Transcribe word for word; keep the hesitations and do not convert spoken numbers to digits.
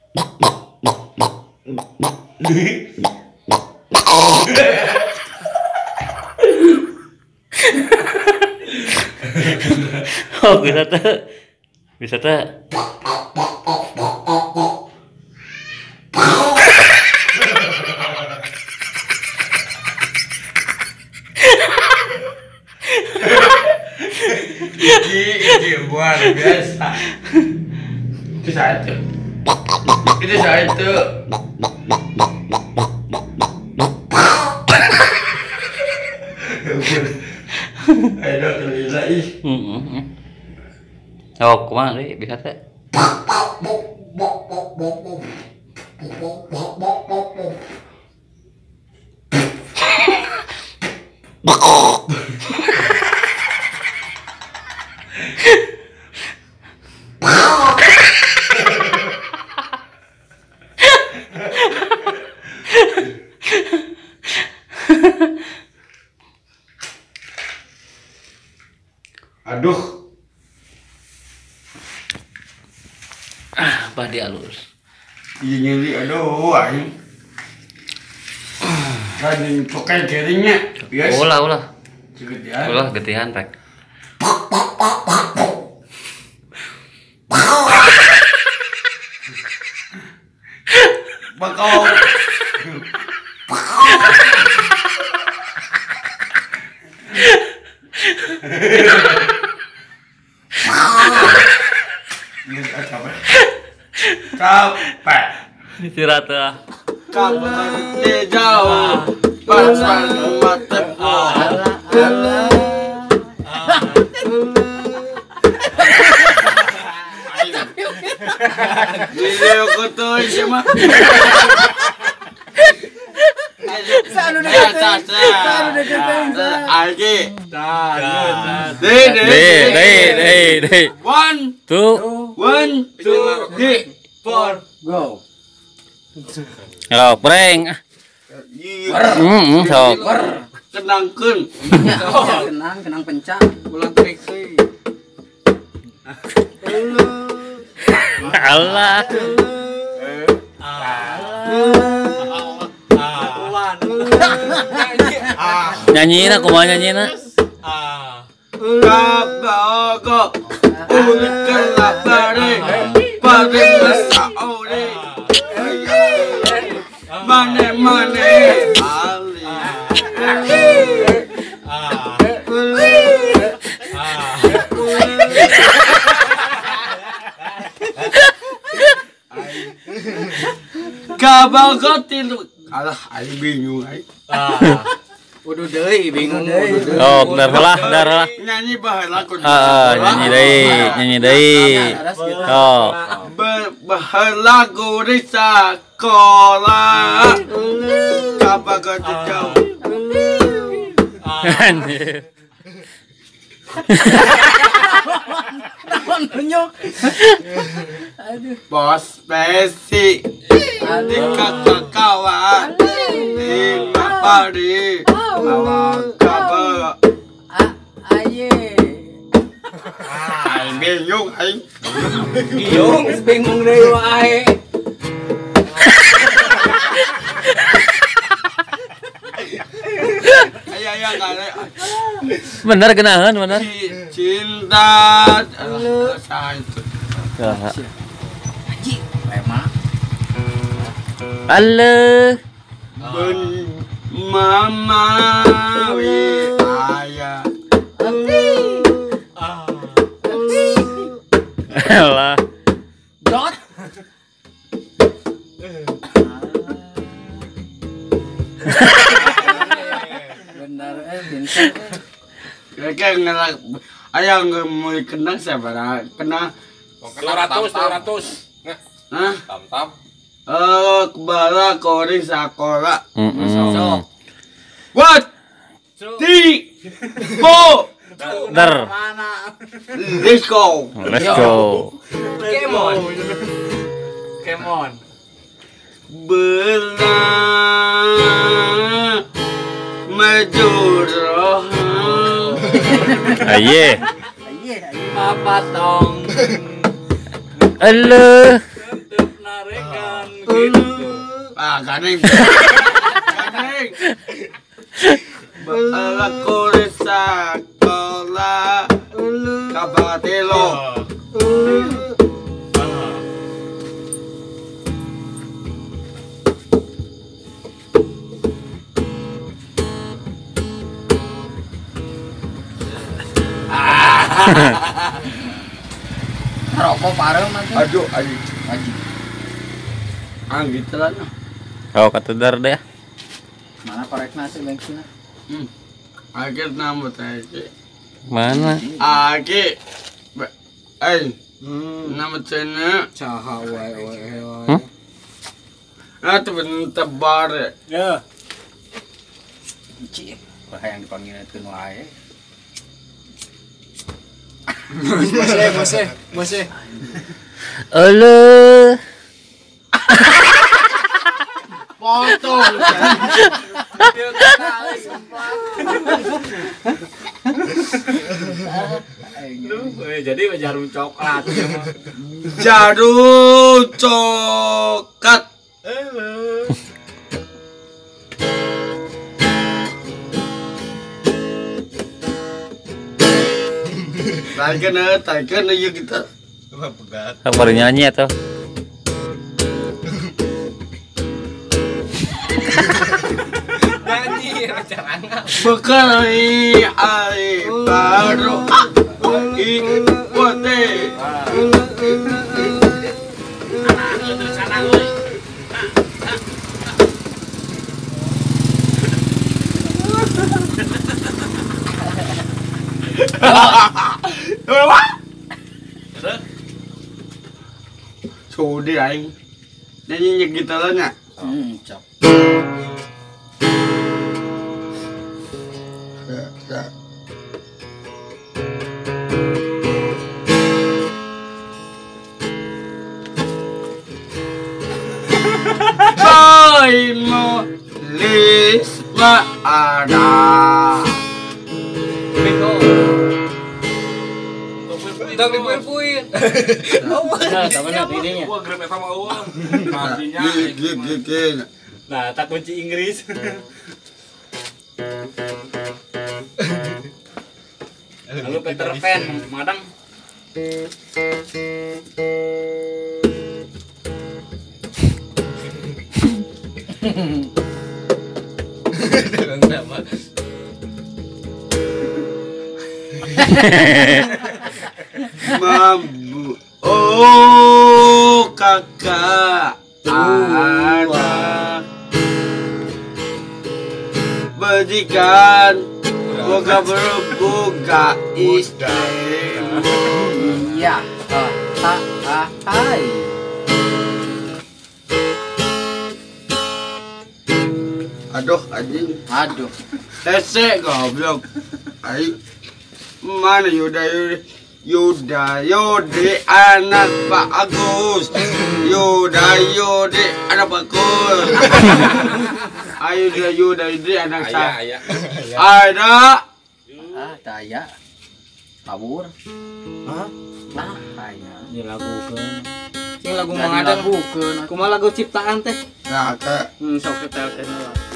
Oh bisa tuh, bisa tuh. Iki iki luar biasa. Itu satu. Itu satu. Ayo kali lagi. Heeh. Oh, kumaha deui bisa teh? Aduh. Ah, apa dia halus. Iya nyeri aduh aing. Kan pakai jarinya. Biasa. Ulah ulah. Segedian. Ulah getihan rek. Bakau. Capek. Istirahat ah. Capek jauh. Pasal mata. Video foto sama. Sanu deketin. Sanu deketin. Aji. Dei dei dei dei. One, Two. one, two, three, four, Go. Oh, prank. Heeh, sok. Kenangkeun. Kenang, kenang pencak. Ulang trik euy. Allah. Nyanyina kumaha nyanyina? Kabago. Ulit kelapare. Pare masaore. Mane mane. Ali. Kabago tilu. Alah, aing bingung aing. Udah deui bingung udah deui. Oh, dar lah, dar lah. Nyanyi baheula ku. Heeh, nyanyi deui, nyanyi deui. Oh. Baheula guru sakola. Kabago jauh. Anjir. Naon nunjuk. Aduh. Bos Pesi. Di kakak kawan. Di Mapari. Awak kabar. Aye. Aing bingung aing. Bingung, bingung deui wae. Aya aya kare. Bener genahan, bener. Cinta. Saha itu. Haji, emang. Halo. Ben mama wi aya. Alah. Dot. Benar eh bintang. Kayak ngelak aya mau kenang sabaraha? Kenang dua ratus dua ratus. hah? Tam-tam. Eh kebala kori sakola. Heeh. What? Three, four, Dar. let's go. Let's go. Come on. Come on. Bela majuro. Aye. Aye, aye. Mapatong. Halo. Tutup nareka. Ah, ganing. Ganing. Aku resa kola kabatelo. Rokok parah mati. Aduh, aduh. Wajib. Ah, gitu lah. Oh, katedar deh. Mana korek nasi bensin? Hmm. Akhir nama tadi. Mana? Agi. Eh. Nama cina. Caha wae wae wae. Hmm? Ah, tu bentar bar. Ya. Cik, wah yang dipanggil itu wae. Bose, bose, bose. Halo. Potong. Jadi jarum coklat. Jarum coklat. Taikan eh, taikan aja kita. Baru nyanyi atau? Bekali ai baru ikuti. Sudi aing. Nyanyi kita lah nya. Hmm, cok. Ya, ya. Hai mo lisma ada. Tapi puin-puin. Nah, temen lihat ininya. Wah, grab sama uang. Artinya Gigi gigi. Nah, tak kunci Inggris. Lalu Peter Pan, madang. Mambu. Oh, kakak ada bajikan boga berbuka istri. Iya. Ah, ah, ah, hai. Aduh, anjing. Aduh. Hese goblok. Ai. Mana Yuda Yuda Yuda Yudi anak Pak Agus. Yuda Yudi anak Pak Agus. Ayo Yuda Yuda Yudi anak saya. ayah, ayah. Ada. Ah, daya. Kabur. Hah? Nah, kaya. Dilagukeun. Sing lagu mangada bukeun. Kumaha lagu ciptaan teh? Nah, ke Hmm, sok ketel teh.